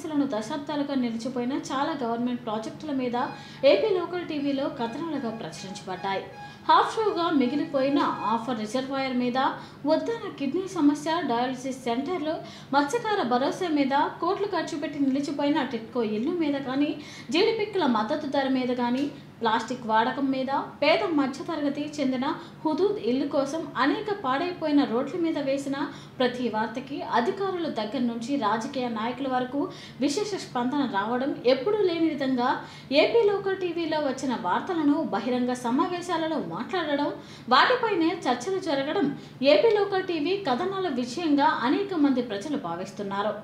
సమస్యలను దశాబ్దాలుగా నిలిచిపోయిన చాలా గవర్నమెంట్ ప్రాజెక్టుల మీద ఏపీ లోకల్ టీవీలో కథనాలుగా ప్రచురించబడ్డాయి. హాఫ్ షోగా మిగిలిపోయిన ఆఫర్ రిజర్వాయర్ మీద, వద్దన్న కిడ్నీ సమస్య, డయాలసిస్ సెంటర్లు, మత్స్యకార భరోసా మీద, కోట్లు ఖర్చు పెట్టి నిలిచిపోయిన టిట్కో ఇల్లు మీద కానీ, జీడిపిక్కల మద్దతు ధర మీద కానీ, ప్లాస్టిక్ వాడకం మీద, పేద మధ్యతరగతి చెందిన హుదూద్ ఇల్లు కోసం అనేక పాడైపోయిన రోడ్ల మీద వేసిన ప్రతి వార్తకి అధికారుల దగ్గర నుంచి రాజకీయ నాయకుల వరకు విశేష స్పందన రావడం ఎప్పుడూ లేని విధంగా ఏపీ లోకల్ టీవీలో వచ్చిన వార్తలను బహిరంగ సమావేశాలలో మాట్లాడడం, వాటిపైనే చర్చలు జరగడం ఏపీ లోకల్ టీవీ కథనాల విషయంగా అనేక మంది ప్రజలు భావిస్తున్నారు.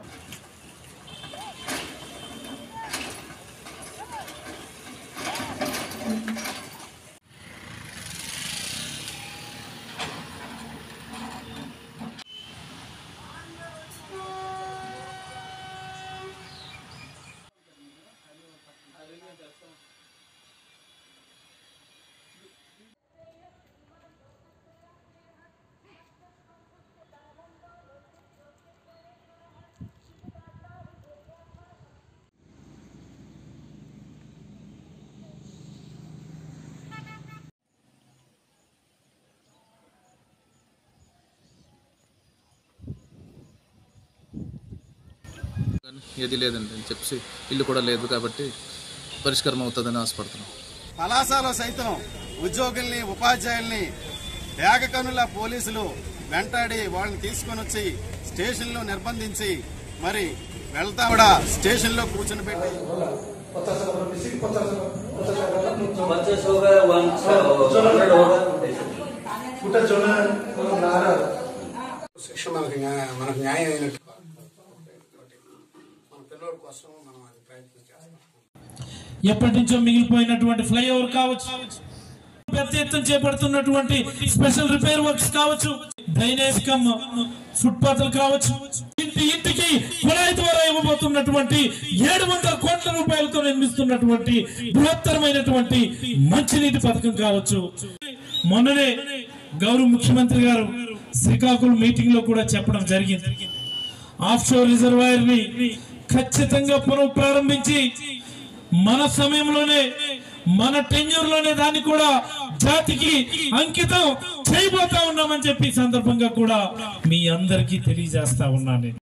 ఏది లేదండి అని చెప్పి ఇల్లు కూడా లేదు కాబట్టి పరిష్కారం అవుతుందని ఆశపడుతున్నాం. కళాశాలలో సైతం ఉద్యోగుల్ని, ఉపాధ్యాయుల్ని ఏకకనుల పోలీసులు వెంటాడి వాళ్ళని తీసుకొని వచ్చి స్టేషన్లో నిర్బంధించి మరి వెళ్తా కూడా స్టేషన్లో కూర్చొని పెట్టి శిక్ష మనకు న్యాయం అయినట్టు ఎప్పటి నుంచో మిగిలిపోయినటువంటి ఫ్లైఓవర్ కావచ్చు, పెద్ద ఎత్తున చేపడుతున్నటువంటి స్పెషల్ రిపేర్ వర్క్స్ కావచ్చు, డ్రైనేజ్ కమ్ ఫుట్పాత్లు కావచ్చు, ఇంటికి కుళాయి ద్వారా ఇవ్వబోతున్నటువంటి 700 కోట్ల రూపాయలతో నిర్మిస్తున్నటువంటి బృహత్తరమైనటువంటి మంచినీటి పథకం కావచ్చు. మొన్ననే గౌరవ ముఖ్యమంత్రి గారు శ్రీకాకుళం మీటింగ్ లో కూడా చెప్పడం జరిగింది. ఆఫ్షోర్ రిజర్వాయర్ ని ఖచ్చితంగా పునఃప్రారంభించి మన సమయంలోనే, మన టెన్యూర్ లోనే దాన్ని కూడా జాతికి అంకితం చేయబోతా ఉన్నామని చెప్పి సందర్భంగా కూడా మీ అందరికీ తెలియజేస్తా ఉన్నాను.